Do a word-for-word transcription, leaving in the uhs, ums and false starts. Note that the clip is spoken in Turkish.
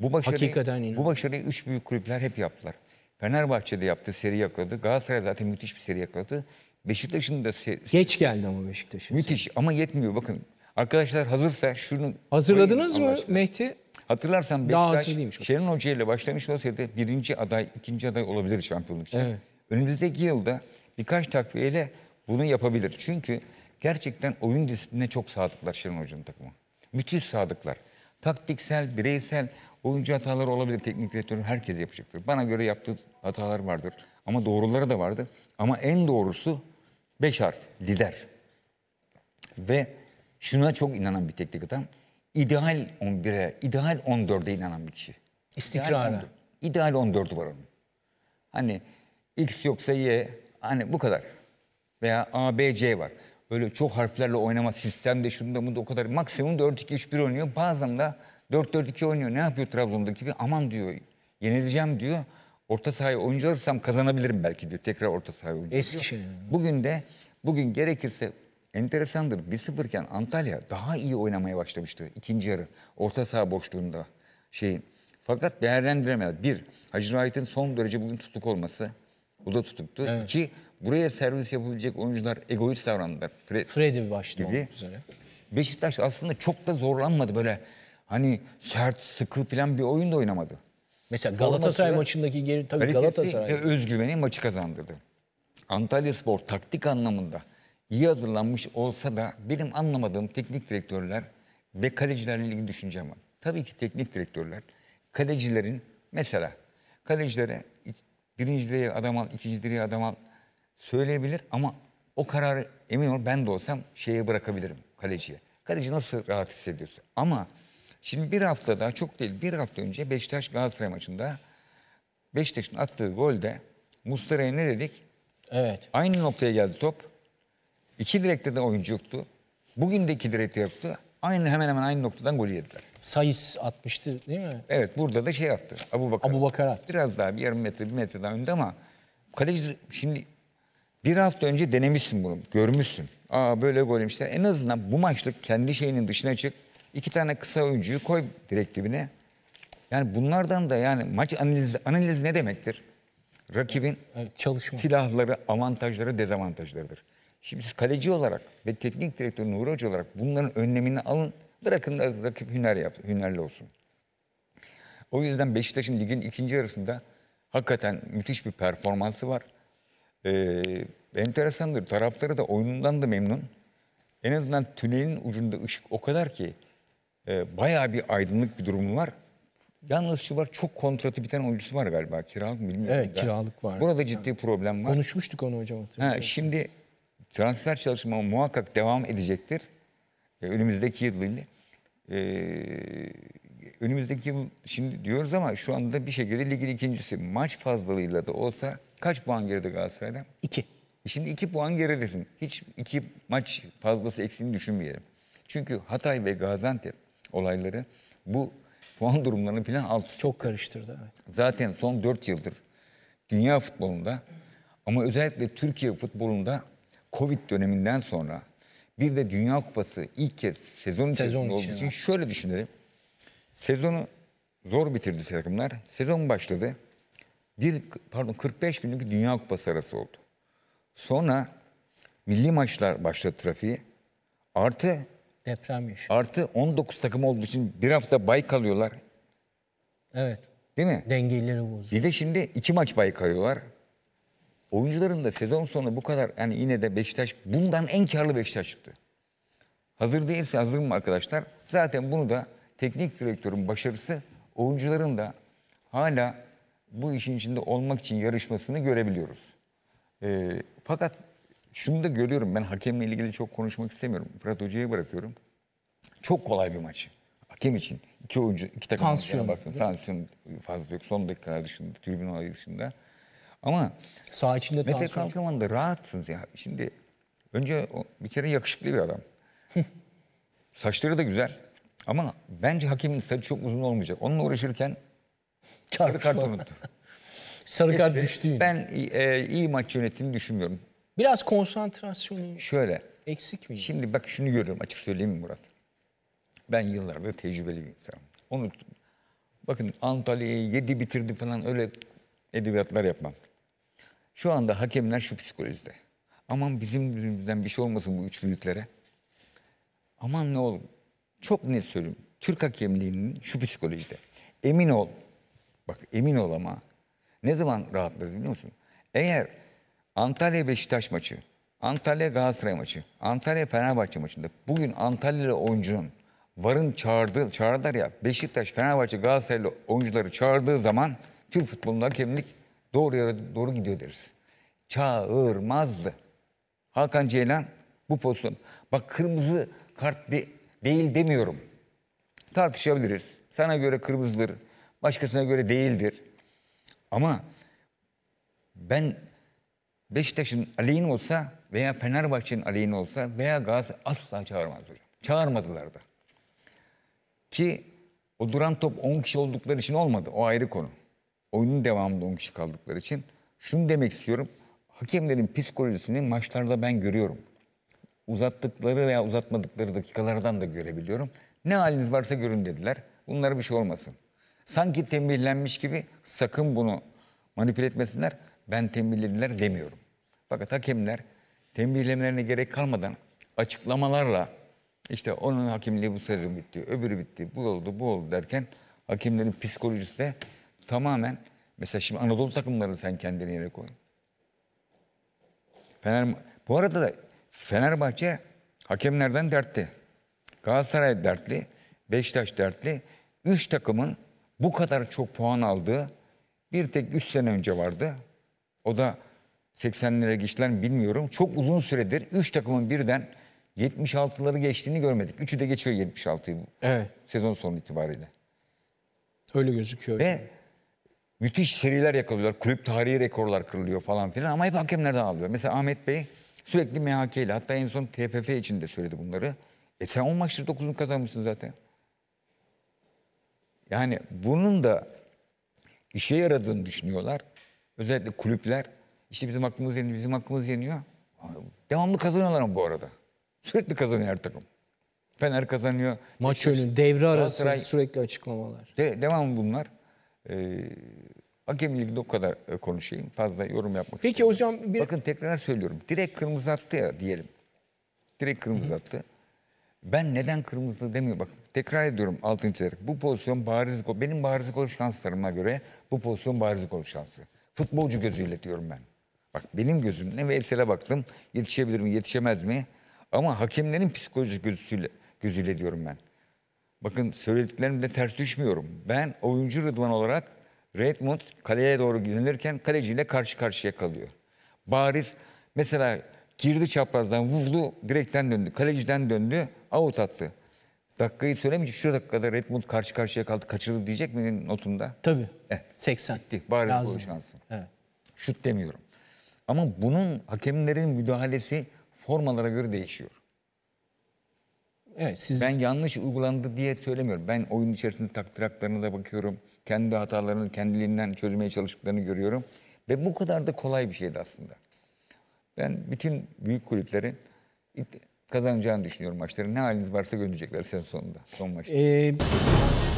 Bu başarıyı, Hakikaten bu başarıyı üç büyük kulüpler hep yaptılar. Fenerbahçe'de yaptı, seri yakaladı. Galatasaray zaten müthiş bir seri yakaladı. Beşiktaş'ın da seri, Geç geldi ama Beşiktaş'ın. müthiş ama yetmiyor. Bakın arkadaşlar hazırsa şunu Hazırladınız koyayım mı Allah aşkına. Mehdi? Hatırlarsan Daha hazır Beşiktaş değilmiş o. Şenol Hoca ile başlamış olsaydı birinci aday, ikinci aday olabilir şampiyonluk için. Evet. Önümüzdeki yılda birkaç takviyeyle bunu yapabilir. Çünkü gerçekten oyun disiplinine çok sadıklar Şenol Hoca'nın takımı. Müthiş sadıklar. Taktiksel, bireysel oyuncu hataları olabilir. Teknik direktörü herkes yapacaktır. Bana göre yaptığı hatalar vardır. Ama doğruları da vardır. Ama en doğrusu beş harf, lider. Ve şuna çok inanan bir teknik adam. İdeal on bire, ideal on dörde inanan bir kişi. İstikrara. İdeal on dört. İdeal on dördü var onun. Hani X yoksa Y, hani bu kadar. Veya A, B, C var. Böyle çok harflerle oynama sistemde şunda bunda o kadar. Maksimum dört iki üç bir oynuyor. Bazen de dört dört iki oynuyor. Ne yapıyor Trabzon'daki gibi? Aman diyor, yenileceğim diyor. Orta sahaya oyuncu alırsam kazanabilirim belki diyor. Tekrar orta sahaya oyuncu. Eskişehir. Bugün de, bugün gerekirse enteresandır. bir sıfır iken Antalya daha iyi oynamaya başlamıştı ikinci yarı. Orta saha boşluğunda şeyin. Fakat değerlendiremedi. Bir, Hacı Rahit'in son derece bugün tutuk olması. O da tutuktu. Evet. İki, buraya servis yapabilecek oyuncular egoist davrandılar. Fred, Freddy başta gibi. olmak üzere. Beşiktaş aslında çok da zorlanmadı böyle. Hani sert, sıkı falan bir oyun da oynamadı. Mesela Galatasaray Forması, maçındaki geri tabii Kalitesi Galatasaray. ve özgüveni maçı kazandırdı. Antalyaspor taktik anlamında iyi hazırlanmış olsa da benim anlamadığım teknik direktörler ve kalecilerle ilgili düşüncem var. Tabii ki teknik direktörler kalecilerin mesela kalecilere birinci direğe adam al, ikinci direğe adam al söyleyebilir ama o kararı emin ol ben de olsam şeye bırakabilirim kaleciye. Kaleci nasıl rahat hissediyorsa. Ama şimdi bir hafta daha çok değil bir hafta önce Beşiktaş Galatasaray maçında Beşiktaş'ın attığı golde Muslera'ya ne dedik? Evet. Aynı noktaya geldi top. İki direkte de oyuncu yoktu. Bugün de iki direkte yoktu. Aynı hemen hemen aynı noktadan golü yediler. Sayıs atmıştı değil mi? Evet burada da şey attı. Abubakar. Abubakar attı. Biraz daha bir yarım metre bir metre daha önde ama kaleci şimdi bir hafta önce denemişsin bunu. Görmüşsün. Aa böyle gol yemişler. En azından bu maçlık kendi şeyinin dışına çık. İki tane kısa oyuncuyu koy direkt dibine. Yani bunlardan da yani maç analizi, analiz ne demektir? Rakibin Evet, çalışma. silahları, avantajları, dezavantajlarıdır. Şimdi siz kaleci olarak ve teknik direktör Nuri Hoca olarak bunların önlemini alın. Bırakın da rakip hüner yapsın, hünerli olsun. O yüzden Beşiktaş'ın ligin ikinci yarısında hakikaten müthiş bir performansı var. Ee, enteresandır. Taraftarı da oyunundan da memnun. En azından tünelin ucunda ışık o kadar ki e, bayağı bir aydınlık bir durumu var. Yalnız şu var çok kontratı biten oyuncusu var galiba. Kiralık mı bilmiyorum. Evet, da. kiralık var. Burada ciddi problem var. Konuşmuştuk onu hocam. Ha, şimdi transfer çalışma muhakkak devam edecektir. Ee, önümüzdeki yıl ile. Ee, önümüzdeki yıl şimdi diyoruz ama şu anda bir şekilde ligin ikincisi. Maç fazlalığıyla da olsa kaç puan geride Galatasaray'dan? İki. Şimdi iki puan geridesin. Hiç iki maç fazlası eksiğini düşünmeyelim. Çünkü Hatay ve Gaziantep olayları bu puan durumlarını falan alt üst. Çok karıştırdı. Evet. Zaten son dört yıldır dünya futbolunda ama özellikle Türkiye futbolunda Covid döneminden sonra bir de Dünya Kupası ilk kez sezon içerisinde olduğu için şöyle düşünelim. Sezonu zor bitirdi takımlar. Sezon başladı. Bir pardon kırk beş günlük bir Dünya Kupası arası oldu. Sonra milli maçlar başladı trafiği. Artı Deprem yaşıyor. artı on dokuz takım olduğu için bir hafta bay kalıyorlar. Evet. Değil mi? Dengeleri bozuyor. Bir de şimdi iki maç bay kalıyorlar. Oyuncuların da sezon sonu bu kadar yani yine de Beşiktaş bundan en karlı Beşiktaş çıktı. Hazır değilse hazır mı arkadaşlar? Zaten bunu da teknik direktörün başarısı oyuncuların da hala bu işin içinde olmak için yarışmasını görebiliyoruz. Ee, fakat şunu da görüyorum ben hakemle ilgili çok konuşmak istemiyorum. Fırat Hoca'ya bırakıyorum. Çok kolay bir maç. Hakem için. İki oyuncu, iki takım Tansiyon. baktım. Tansiyon fazla yok. Son dakikalar dışında, tribün olayı dışında. Ama Sağ içinde Mete tansiyon. Kalkavan da rahatsınız ya. Şimdi önce o, bir kere yakışıklı bir adam. Saçları da güzel. Ama bence hakemin saçı çok uzun olmayacak. Onunla uğraşırken sarı kart unuttu. Sarı kart Neyse, düştü yine. Ben e, iyi maç yönettiğini düşünmüyorum. Biraz konsantrasyonu Şöyle. eksik mi? Şimdi bak şunu görüyorum açık söyleyeyim mi Murat? Ben yıllardır tecrübeli bir insanım. Onu Bakın Antalya'yı yedi bitirdi falan öyle edebiyatlar yapmam. Şu anda hakemler şu psikolojide. Aman bizim yüzümüzden bir şey olmasın bu üç büyüklere. Aman ne olur. Çok net söyleyeyim. Türk hakemliğinin şu psikolojide. Emin ol. Bak emin ol ama. Ne zaman rahatlarız biliyor musun? Eğer Antalya Beşiktaş maçı, Antalya Galatasaray maçı, Antalya Fenerbahçe maçında bugün Antalyalı oyuncunun VAR'ın çağırdığı, çağırdılar ya Beşiktaş, Fenerbahçe, Galatasaraylı oyuncuları çağırdığı zaman Türk futbolunda hakemlik doğru yere doğru gidiyor deriz. Çağırmazdı. Hakan Ceylan bu pozisyon. Bak kırmızı kart de, değil demiyorum. Tartışabiliriz. Sana göre kırmızıdır, başkasına göre değildir. Ama ben Beşiktaş'ın aleyhine olsa veya Fenerbahçe'nin aleyhine olsa veya Galatasaray asla çağırmaz hocam. Çağırmadılar da. Ki o duran top on kişi oldukları için olmadı. O ayrı konu. Oyunun devamında on kişi kaldıkları için. Şunu demek istiyorum. Hakemlerin psikolojisini maçlarda ben görüyorum. Uzattıkları veya uzatmadıkları dakikalardan da görebiliyorum. Ne haliniz varsa görün dediler. Bunlara bir şey olmasın. Sanki tembihlenmiş gibi sakın bunu manipüle etmesinler. Ben tembihlediler demiyorum. Fakat hakemler tembihlemelerine gerek kalmadan açıklamalarla işte onun hakemliği bu sezon bitti, öbürü bitti, bu oldu, bu oldu derken hakemlerin psikolojisi de tamamen mesela şimdi Anadolu takımları sen kendini yere koy. Fener, bu arada da Fenerbahçe hakemlerden dertli. Galatasaray dertli, Beşiktaş dertli. Üç takımın bu kadar çok puan aldığı bir tek üç sene önce vardı. O da seksenlere geçtiler mi bilmiyorum. Çok uzun süredir üç takımın birden yetmiş altıları geçtiğini görmedik. Üçü de geçiyor yetmiş altıyı Evet. sezon sonu itibariyle. Öyle gözüküyor. Ve müthiş seriler yakalıyorlar. Kulüp tarihi rekorlar kırılıyor falan filan ama hep hakemlerden alıyor. Mesela Ahmet Bey sürekli M H K ile hatta en son T F F için de söyledi bunları. E sen on maçtır dokuzunu kazanmışsın zaten. Yani bunun da işe yaradığını düşünüyorlar. Özellikle kulüpler. İşte bizim hakkımız yeniyor, bizim hakkımız yeniyor. Devamlı kazanıyorlar ama bu arada. Sürekli kazanıyor her takım. Fener kazanıyor. Maç önü, devre arası Galatasaray- sürekli açıklamalar. De, devam bunlar. Ee, hakemle ilgili o kadar e, konuşayım. Fazla yorum yapmak Peki istemiyorum. hocam bir... Bakın tekrar söylüyorum. Direkt kırmızı attı ya diyelim. Direkt kırmızı attı. Ben neden kırmızı demiyorum. Bak tekrar ediyorum altını çizerek. Bu pozisyon bariz gol. Benim bariz gol şanslarıma göre bu pozisyon bariz gol şansı. Futbolcu gözüyle diyorum ben. Bak benim gözümle Veysel'e baktım. Yetişebilir mi, yetişemez mi? Ama hakemlerin psikolojik gözüyle, gözüyle diyorum ben. Bakın söylediklerimde ters düşmüyorum. Ben oyuncu Rıdvan olarak Redmond kaleye doğru girilirken kaleciyle karşı karşıya kalıyor. Bariz mesela girdi çaprazdan vurdu direkten döndü. Kaleciden döndü out attı. Dakikayı söylemeyince şu dakikada Redmond karşı karşıya kaldı kaçırdı diyecek mi notunda? Tabii. Eh, seksen. Bitti. Bariz Lazım. gol şansı. Evet. Şut demiyorum. Ama bunun hakemlerin müdahalesi formalara göre değişiyor. Evet siz Ben yanlış uygulandı diye söylemiyorum. Ben oyun içerisinde takdir haklarına da bakıyorum. Kendi hatalarını kendiliğinden çözmeye çalıştıklarını görüyorum. Ve bu kadar da kolay bir şeydi aslında. Ben bütün büyük kulüplerin kazanacağını düşünüyorum maçları. Ne haliniz varsa görecekler sezon sonunda. Son maçta. Ee,